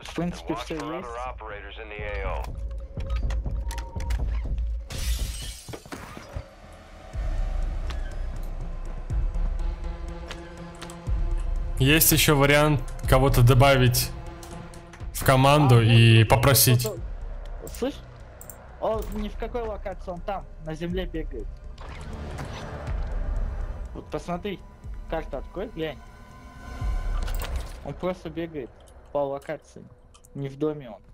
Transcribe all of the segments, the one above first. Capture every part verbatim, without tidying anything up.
В принципе, все есть. Есть еще вариант кого-то добавить в команду а, и вот, попросить. Вот, вот, вот. Слышь? Он ни в какой локации, он там, на земле бегает. Вот посмотри, карту открой, глянь. Он просто бегает по локации. Не в доме он.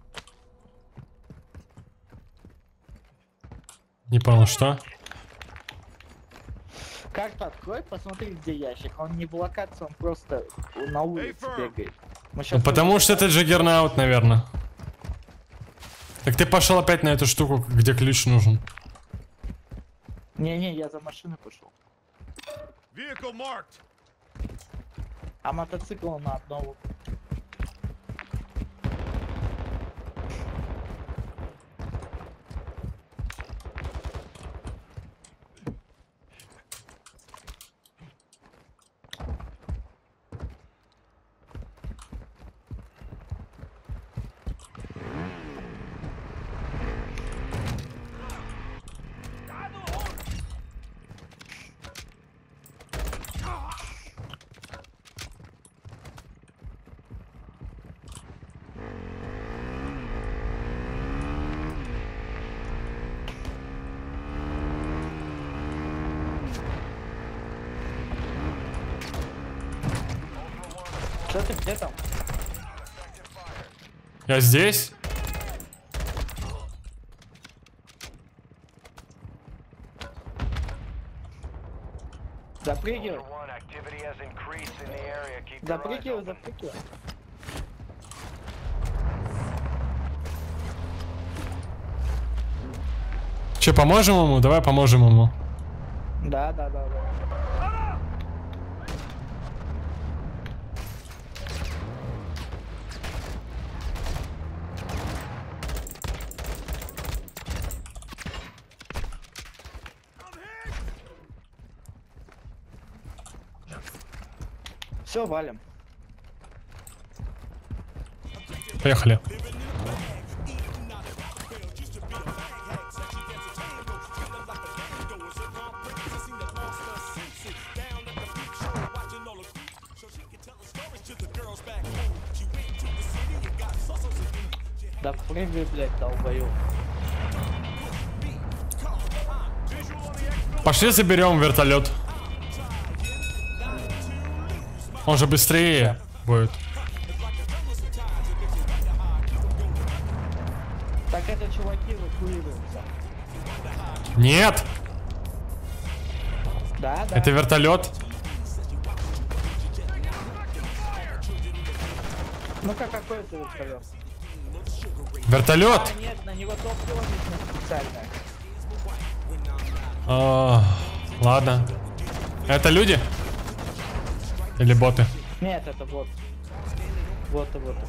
Не понял, что? Карту открой, посмотри, где ящик. Он не в локации, он просто на улице бегает. Ну, потому что это Джаггернаут, наверное. Так ты пошел опять на эту штуку, где ключ нужен. Не-не, я за машиной пошел. А мотоцикл на одного. Что ты, где там? Я здесь. Запрыгивай. Запрыгивай, запрыгивай. Че, поможем ему? Давай поможем ему. Да, да, да, да. Все, валим. Поехали. Да прыгай, блядь, долбоёб. Пошли заберем вертолет. Он же быстрее будет. Так это чуваки эвакуируются. Нет! Да, да. Это вертолет. Ну-ка, какой это вертолет? Вертолет! А, нет, на него топливо нужно специальное. А, ладно. Это люди? Или боты? Нет, это бот. Боты, боты.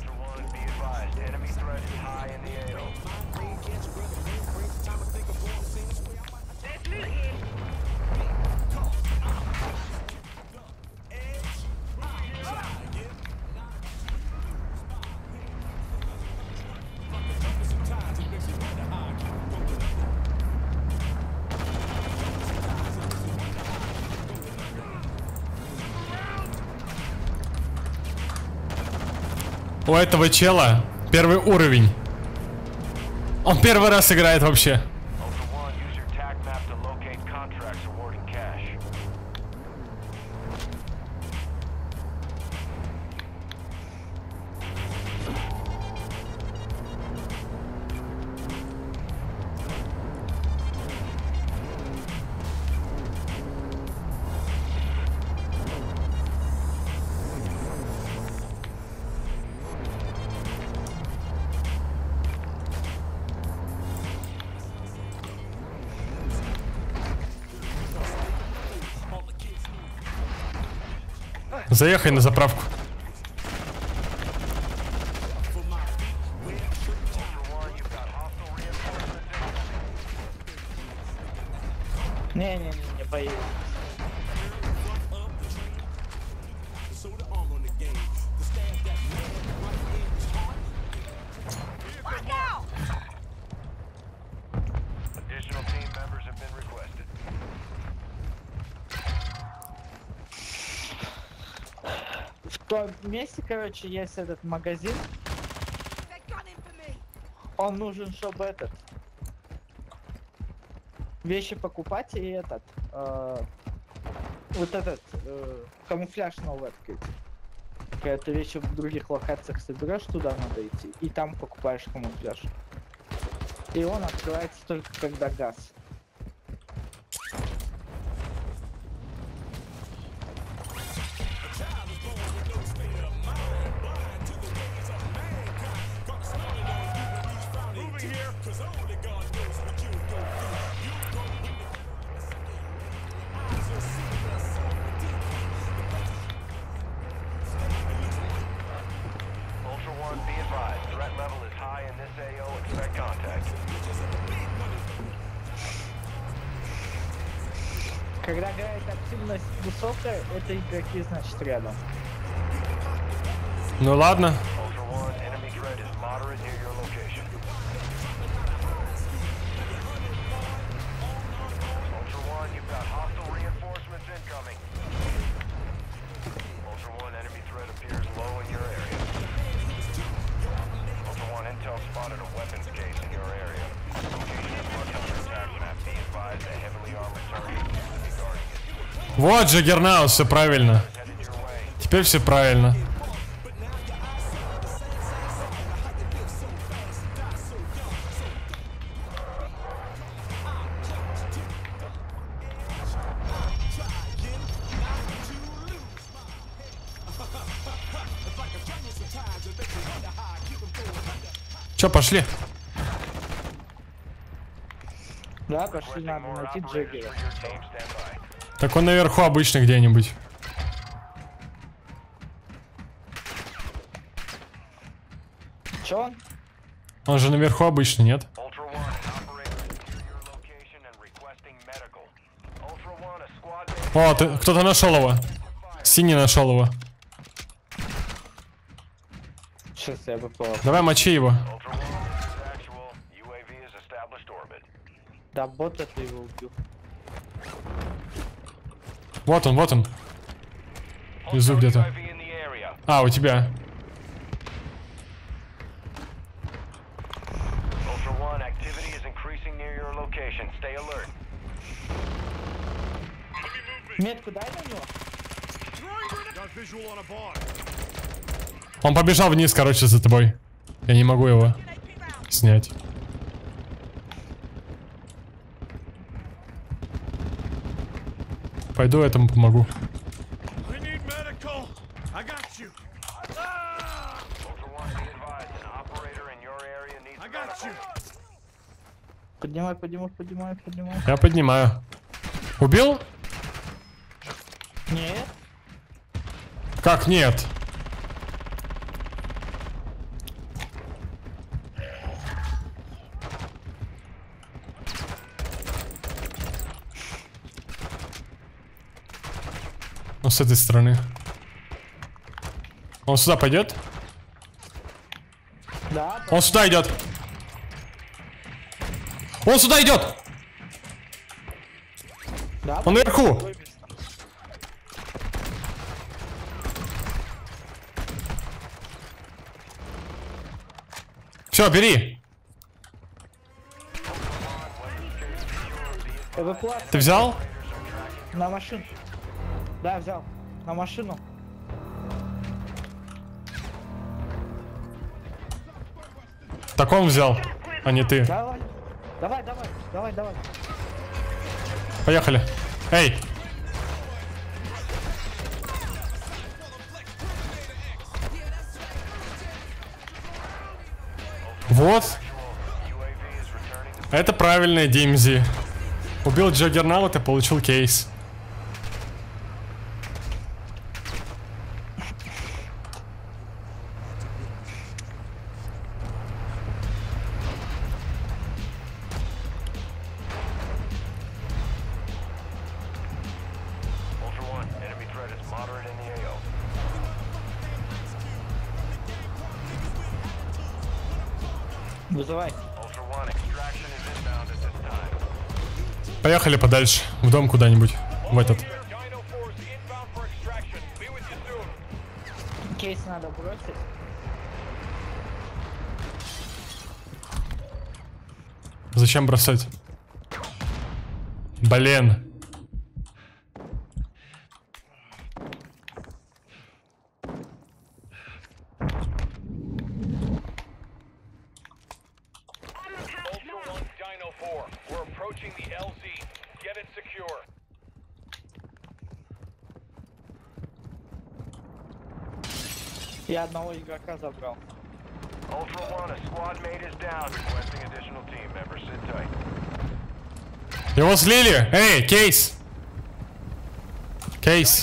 У этого чела первый уровень. Он первый раз играет вообще. Заехай на заправку. Не-не-не, не поедем. том месте, короче, есть этот магазин. Он нужен, чтобы этот... Вещи покупать и этот... Э, вот этот... Э, камуфляж новый открыть. Когда ты вещи в других локациях соберешь, туда надо идти. И там покупаешь камуфляж. И он открывается только когда газ. Когда играет активность высокая, это игроки, значит, рядом. Ну ладно. Вот Джаггернаут, все правильно. Теперь все правильно. Че, пошли? Да, пошли, надо найти Джаггера. Так он наверху обычно где-нибудь. Че он? Он же наверху обычно, нет? О, ты, кто-то нашел его. Синий нашел его. Сейчас я бы попал. Давай мочи его. Да, бот это его убил. Вот он, вот он. Внизу где-то. А, у тебя. Метку дай на него. Он побежал вниз, короче, за тобой. Я не могу его снять. Пойду этому помогу. Поднимай, поднимай, поднимай, поднимай. Я поднимаю. Убил? Нет. Как нет? Ну, с этой стороны. Он сюда пойдет? Да. Он сюда идет. Он сюда идет. Да. Он наверху. Все, бери. Эвакуация. Ты взял? На машину. Да, взял. На машину. Так он взял, а не ты. Давай. Давай, давай, давай, давай. Поехали. Эй! Вот. Это правильная Димзи. Убил Джаггернаута и получил кейс. Вызывай. Поехали подальше, в дом куда-нибудь, в этот. Кейс надо бросить. Зачем бросать? Блин. Я одного игрока забрал. Ultra One, a squad mate is down. Requesting additional team members. Sit tight. Его слили! Эй, Кейс! Кейс!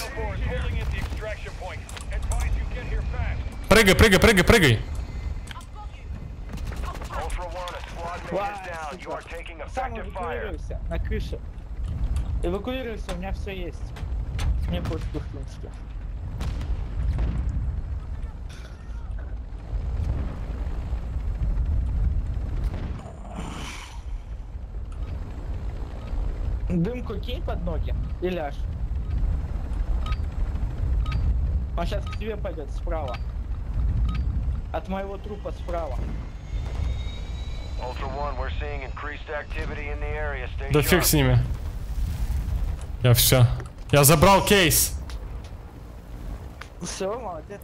Прыгай, прыгай, прыгай, прыгай! Ultra One, a squad mate Ва, is down. You are сука. taking Сам effective fire. эвакуируйся на крыше. Эвакуируйся, у меня все есть. Мне пофиг, в принципе. Дымку кинь под ноги и ляжь. Он сейчас к тебе пойдет справа. От моего трупа справа. Ultra One, we're seeing increased activity in the area. Stay Да фиг sharp. с ними. Я все. Я забрал кейс. Все, молодец.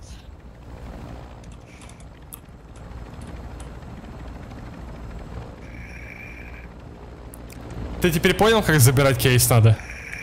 Ты теперь понял, как забирать кейс надо?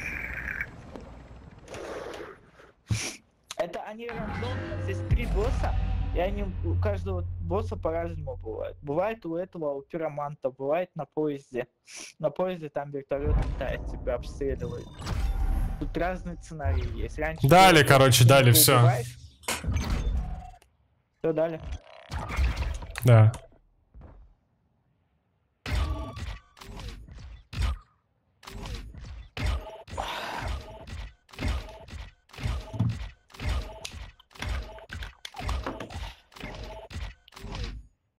Это они рандомно. Здесь три босса. И они у каждого босса по-разному бывает. Бывает у этого, у пироманта, бывает на поезде. На поезде там вертолет летает, тебя обстреливает. Тут разные сценарии есть. Раньше Дали, было, короче, ты дали, его всё. убиваешь. Все, дали. Да.